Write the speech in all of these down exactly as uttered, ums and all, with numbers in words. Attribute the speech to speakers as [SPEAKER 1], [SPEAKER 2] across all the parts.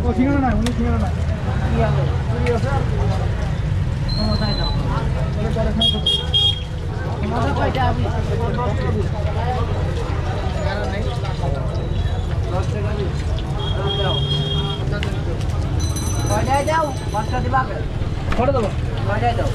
[SPEAKER 1] 어, 징하나 나요. 오늘 징하나 나요.
[SPEAKER 2] Không sai đâu. Nó quay ra đi. Quay đây đâu? Bắt cho đi bác.
[SPEAKER 1] 걸어 둬.
[SPEAKER 2] Quay đây đâu?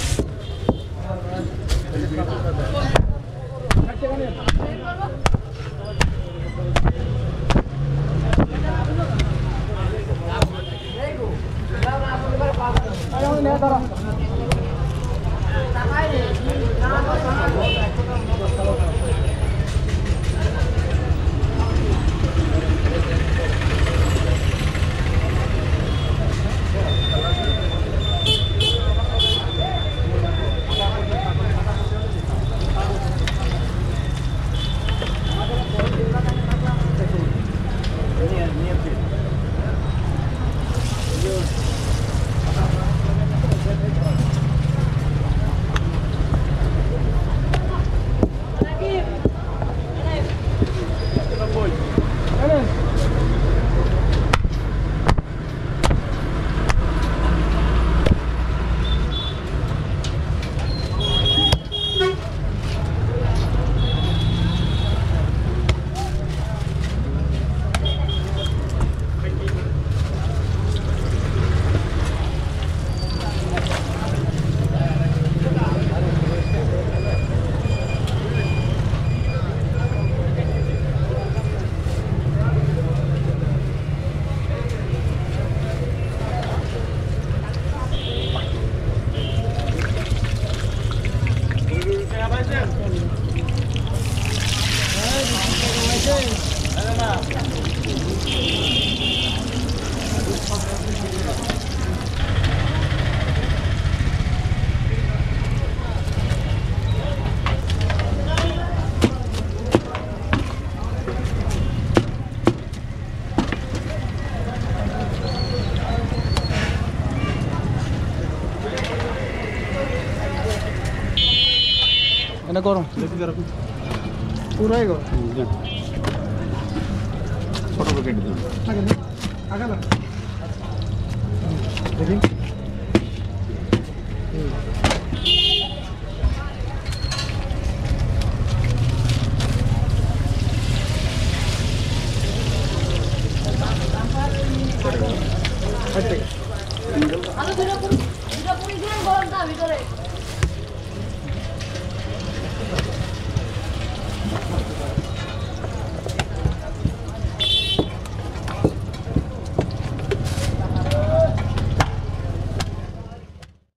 [SPEAKER 1] 아유, 내가 따라. Enak orang. Pura itu.
[SPEAKER 3] Foto pakai itu.
[SPEAKER 1] Agak ni, agak lah. Jadi. Terima kasih.